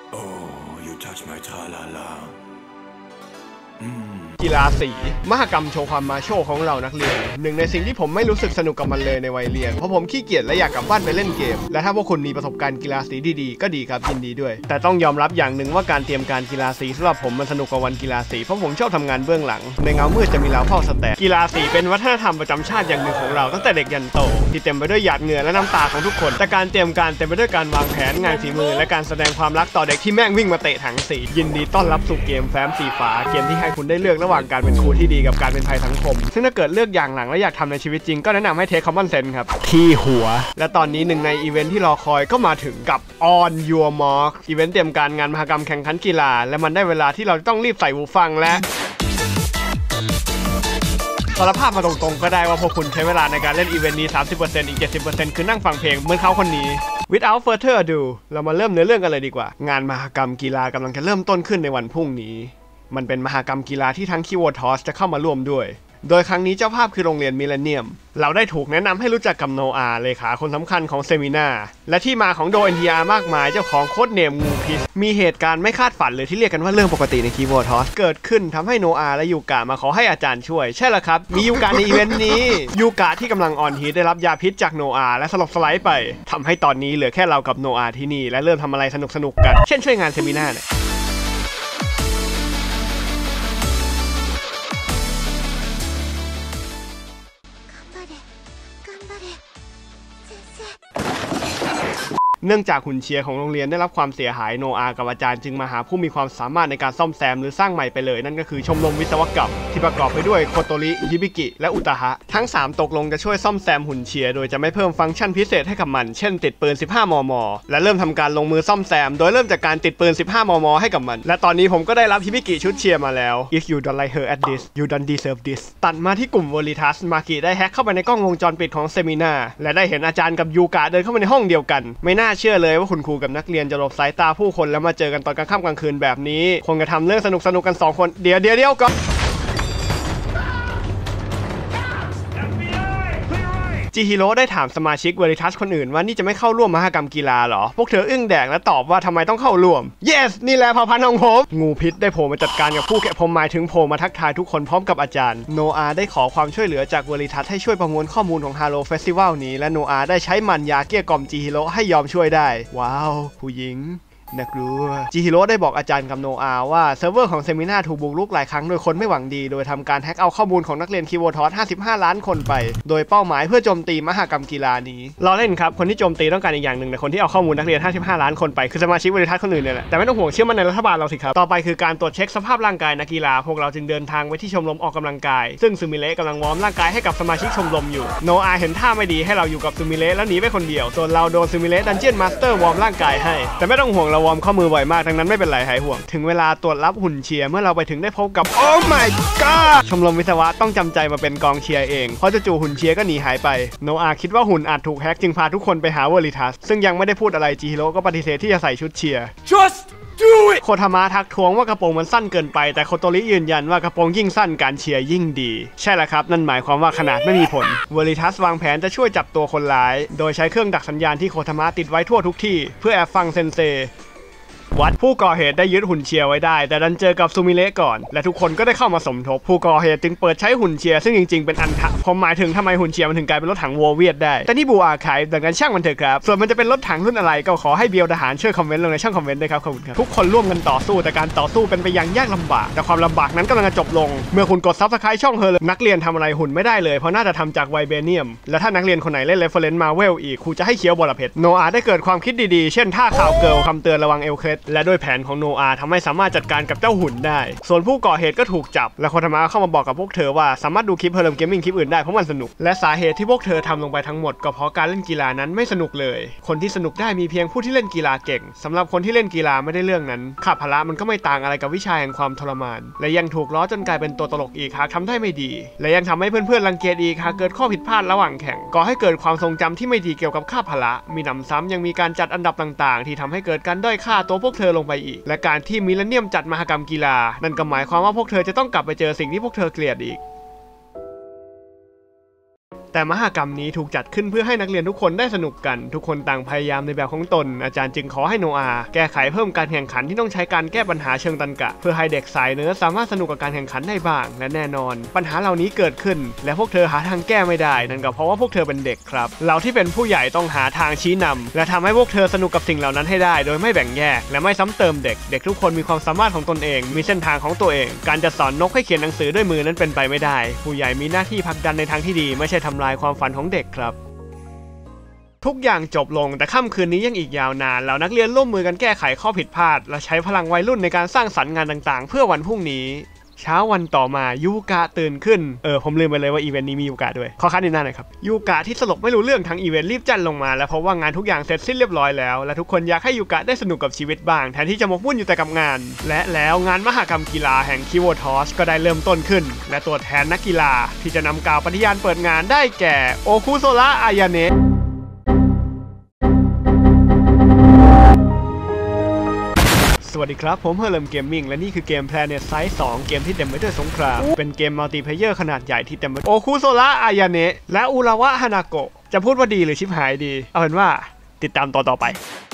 Oh, you touch my tra-la-la. กีฬาสีมหกรรมโชว์ความมาโชของเรานักเรียนหนึ่งในสิ่งที่ผมไม่รู้สึกสนุกกับมันเลยในวัยเรียนเพราะผมขี้เกียจและอยากกลับบ้านไปเล่นเกมและถ้าพวกคุณมีประสบการณ์กีฬาสีดีๆก็ดีครับยินดีด้วยแต่ต้องยอมรับอย่างหนึ่งว่าการเตรียมการกีฬาสีสำหรับผมมันสนุกกว่าวันกีฬาสีเพราะผมชอบทำงานเบื้องหลังในเงามืดจะมีเราเฝ้าสแตทกีฬาสีเป็นวัฒนธรรมประจำชาติอย่างหนึ่งของเราตั้งแต่เด็กยันโตที่เต็มไปด้วยหยาดเหงื่อและน้ำตาของทุกคนแต่การเตรียมการเต็มไปด้วยการวางแผนงานฝีมือและการแสดงความรักต่อเด็กที่แม่งวิ่งมาเตะถังสียินดีต้อนรับสู่เกมแฟ้มสีฟ้าเกมที่ให้คุณได้เลือกระหว่างการเป็นครูที่ดีกับการเป็นภัยสังคมซึ่งถ้าเกิดเลือกอย่างหลังและอยากทำในชีวิตจริงก็แนะนำให้เทคคอมมอนเซนส์ครับที่หัวและตอนนี้หนึ่งในอีเวนท์ที่รอคอยก็มาถึงกับ On Your Mark อีเวนท์เตรียมการงานมหกรรมแข่งขันกีฬาและมันได้เวลาที่เราต้องรีบใส่หูฟังและสารภาพมาตรงๆก็ได้ว่าพวกคุณใช้เวลาในการเล่นอีเวนต์นี้ 30% อีก 70% คือนั่งฟังเพลงเหมือนเขาคนนี้ Without further ado เรามาเริ่มเนื้อเรื่องกันเลยดีกว่างานมหกรรมกีฬากำลังจะเริ่มต้นขึ้นในวันพรุ่งนี้มันเป็นมหกรรมกีฬาที่ทั้งคีย์เวิร์ดทอสจะเข้ามาร่วมด้วยโดยครั้งนี้เจ้าภาพคือโรงเรียนมิเลเนียมเราได้ถูกแนะนำให้รู้จักกับโนอาเลขาคนสำคัญของเซมินาและที่มาของโด NTR มากมายเจ้าของโค้ดเนมงูพิษมีเหตุการณ์ไม่คาดฝันเลยที่เรียกกันว่าเรื่องปกติในคีย์เวิร์ดทอสเกิดขึ้นทำให้โนอาและยูกะมาขอให้อาจารย์ช่วยใช่แล้วครับมียูกะในอีเวนต์นี้ยูกะที่กำลังออนฮีทได้รับยาพิษจากโนอาและสลบสไลด์ไปทำให้ตอนนี้เหลือแค่เรากับโนอาที่นี่และเริ่มทำอะไรสนุกๆกันเช่นช่วยงานเซมินาเนี่ยเนื่องจากหุ่นเชียร์ของโรงเรียนได้รับความเสียหายโนอากับอาจารย์จึงมาหาผู้มีความสามารถในการซ่อมแซมหรือสร้างใหม่ไปเลยนั่นก็คือชมรมวิศวกรรมที่ประกอบไปด้วยโคโตริฮิบิกิและอุตาฮะทั้ง3ตกลงจะช่วยซ่อมแซมหุ่นเชียร์โดยจะไม่เพิ่มฟังก์ชันพิเศษให้กับมันเช่นติดปืน 15 มม. และเริ่มทำการลงมือซ่อมแซมโดยเริ่มจากการติดปืน 15 มม. ให้กับมันและตอนนี้ผมก็ได้รับฮิบิกิชุดเชียร์มาแล้ว If you don't like her at this you don't deserve this ตัดมาที่กลุ่ม Veritas มากิได้แฮกเข้าไปในกล้องวงจรปิดของเซมินาและได้เห็นอาจารย์กับยูกะเดินเข้ามาในห้องเดียวกันไม่น่าเชื่อเลยว่าคุณครูกับนักเรียนจะหลบสายตาผู้คนแล้วมาเจอกันตอนกลางค่ำกลางคืนแบบนี้คงจะทำเรื่องสนุกกัน2คนเดี๋ยวก่อนจิฮิโร่ได้ถามสมาชิกเวริทัสคนอื่นว่านี่จะไม่เข้าร่วมมหกรรมกีฬาหรอพวกเธออึ้งแดกและตอบว่าทำไมต้องเข้าร่วม yes นี่แหละเผ่าพันธุ์ของผมงูพิษได้โผล่มาจัดการกับผู้แข่งผมหมายถึงโผล่มาทักทายทุกคนพร้อมกับอาจารย์โนอาได้ขอความช่วยเหลือจากเวริทัสให้ช่วยประมวลข้อมูลของฮาโลเฟสติวัลนี้และโนอาได้ใช้มันยาเกลี้ยกล่อมจิฮิโร่ให้ยอมช่วยได้ว้าวผู้หญิงนักรู้จิฮิโร่ได้บอกอาจารย์กับโนอาว่าเซิร์ฟเวอร์ของเซมินาถูกบุกรุกหลายครั้งโดยคนไม่หวังดีโดยทำการแฮกเอาข้อมูลของนักเรียนคีย์เวิร์ดทอส55 ล้านคนไปโดยเป้าหมายเพื่อโจมตีมหกรรมกีฬานี้เราเล่นครับคนที่โจมตีต้องการอีกอย่างหนึ่งแต่คนที่เอาข้อมูลนักเรียน55 ล้านคนไปคือสมาชิกบริษัทคนอื่นเนี่ยแหละแต่ไม่ต้องห่วงเชื่อมั่นในรัฐบาลเราสิครับต่อไปคือการตรวจเช็คสภาพร่างกายนักกีฬาพวกเราจึงเดินทางไปที่ชมรมออกกำลังกายซึ่งซูมิเละกำลังวอร์มร่างกายให้กับสมาชิกชมรมอยู่โนอาเห็นท่าไม่ดีให้เราอยู่กับซูมิเละแล้วหนีไปคนเดียวส่วนเราโดนซูมิเละดันเจี้ยนมาสเตอร์วอร์มร่างกายให้แต่ไม่ต้องห่วงเราวอร์มข้อมือบ่อยมากดังนั้นไม่เป็นไรหายห่วงถึงเวลาตรวจรับหุ่นเชียร์เมื่อเราไปถึงได้พบกับโอ้ my god ชมรมวิศวะต้องจำใจมาเป็นกองเชียร์เองเพราะจู่ๆหุ่นเชียร์ก็หนีหายไปโนอาคิดว่าหุ่นอาจถูกแฮกจึงพาทุกคนไปหาเวอริทัสซึ่งยังไม่ได้พูดอะไรจิฮิโร่ก็ปฏิเสธที่จะใส่ชุดเชียร์ Just do it โคทามะทักท้วงว่ากระโปรงมันสั้นเกินไปแต่โคโตริยืนยันว่ากระโปรงยิ่งสั้นการเชียร์ยิ่งดีใช่แล้วครับนั่นหมายความว่าขนาดไม่มีผลเวอริทัสวางแผนจะช่วยจับตัวคนร้ายโดยใช้เครื่องดักสัญญาณที่โคทามะติดไว้ทั่วทุกที่เพื่อแอบฟังเซนเซวัดผู้ก่อเหตุได้ยึดหุ่นเชียร์ไว้ได้แต่ดันเจอกับซูมิเละก่อนและทุกคนก็ได้เข้ามาสมทบผู้ก่อเหตุจึงเปิดใช้หุ่นเชียร์ซึ่งจริงๆเป็นอันทะผมหมายถึงทำไมหุ่นเชียร์มันถึงกลายเป็นรถถังวอร์เวียดได้แต่นี่บูอาร์ไคฟ์ดังนั้นช่างมันเถอะครับส่วนมันจะเป็นรถถังรุ่นอะไรก็ขอให้เบียวทหารช่วยคอมเมนต์ลงในช่องคอมเมนต์ด้วยครับขอบคุณครับทุกคนร่วมกันต่อสู้แต่การต่อสู้เป็นไปอย่างยากลำบากแต่ความลำบากนั้นกำลังจะจบลงเมื่อคุณกดซับสไครต์ช่องเฮอร์นักเรียนทำอะไรหุ่นไม่ได้เลยเพราะน่าจะทำจากไวเบเนียมและถ้านักเรียนคนไหนเล่นเรฟเฟอเรนซ์มาเวลอีกครูจะให้เคี้ยวบอระเพ็ดโนอาได้เกิดความคิดดีๆเช่นท่าข่าวเกิร์ลคำเตือนระวังเอลเคสและด้วยแผนของโนอาทำให้สามารถจัดการกับเจ้าหุ่นได้ส่วนผู้ก่อเหตุก็ถูกจับและโคทามะเข้ามาบอกกับพวกเธอว่าสามารถดูคลิปเฮอร์เรมเกมมิ่งคลิปอื่นได้เพราะมันสนุกและสาเหตุที่พวกเธอทำลงไปทั้งหมดก็เพราะการเล่นกีฬานั้นไม่สนุกเลยคนที่สนุกได้มีเพียงผู้ที่เล่นกีฬาเก่งสำหรับคนที่เล่นกีฬาไม่ได้เรื่องนั้นค่าพละมันก็ไม่ต่างอะไรกับวิชาแห่งความทรมานและยังถูกล้อจนกลายเป็นตัวตลกอีกหากทำได้ไม่ดีและยังทำให้เพื่อนๆรังเกียจอีกหากเกิดข้อผิดพลาดระหว่างแข่งก่อให้เกิดความทรงจำที่ไม่ดีเกี่ยวกับค่าพละมีหนำซ้ำยังมีการจัดอันดับต่างๆที่ทำให้เกิดการด้อยค่าตัวพวกเธอลงไปอีกและการที่มิลเลนเนียมจัดมหกรรมกีฬานั่นก็หมายความว่าพวกเธอจะต้องกลับไปเจอสิ่งที่พวกเธอเกลียดอีกแต่มหกรรมนี้ถูกจัดขึ้นเพื่อให้นักเรียนทุกคนได้สนุกกันทุกคนต่างพยายามในแบบของตนอาจารย์จึงขอให้โนอาห์แก้ไขเพิ่มการแข่งขันที่ต้องใช้การแก้ปัญหาเชิงตรรกะเพื่อให้เด็กสายเนื้อสามารถสนุกกับการแข่งขันได้บ้างและแน่นอนปัญหาเหล่านี้เกิดขึ้นและพวกเธอหาทางแก้ไม่ได้นั่นก็เพราะว่าพวกเธอเป็นเด็กครับเราที่เป็นผู้ใหญ่ต้องหาทางชี้นำและทำให้พวกเธอสนุกกับสิ่งเหล่านั้นให้ได้โดยไม่แบ่งแยกและไม่ซ้ำเติมเด็กทุกคนมีความสามารถของตนเองมีเส้นทางของตัวเองการจะสอนนกให้เขียนหนังสือด้วยมือนั้นเป็นไปไม่ได้ผู้ใหญ่มีหน้าที่ผลักดันในทางที่ดีไม่ใช่ทำลายความฝันของเด็กครับทุกอย่างจบลงแต่ค่ำคืนนี้ยังอีกยาวนานแล้วนักเรียนร่วมมือกันแก้ไขข้อผิดพลาดและใช้พลังวัยรุ่นในการสร้างสรรค์งานต่างๆเพื่อวันพรุ่งนี้เช้าวันต่อมายูกะตื่นขึ้นผมลืมไปเลยว่าอีเวนต์นี้มียูกะด้วยขอคัดในหน้าหน่อยครับยูกะที่สลบไม่รู้เรื่องทั้งอีเวนต์รีบจันลงมาและพบว่างานทุกอย่างเสร็จสิ้นเรียบร้อยแล้วและทุกคนอยากให้ยูกะได้สนุกกับชีวิตบ้างแทนที่จะหมกมุ่นอยู่แต่กับงานและแล้วงานมหกรรมกีฬาแห่งคิโวทอสก็ได้เริ่มต้นขึ้นและตัวแทนนักกีฬาที่จะนำกล่าวปฏิญาณเปิดงานได้แก่โอคุโซระอายาเนะสวัสดีครับผมเฮอร์เลิมเกมมิ่งและนี่คือเกม Planet Side 2เกมที่เต็มไปด้วยสงครามเป็นเกมมัลติเพลเยอร์ขนาดใหญ่ที่เต็มไปด้วยโอคุโซระอายาเนะและอุระวะฮานาโกะจะพูดว่าดีหรือชิบหายดีเอาเป็นว่าติดตามต่อไป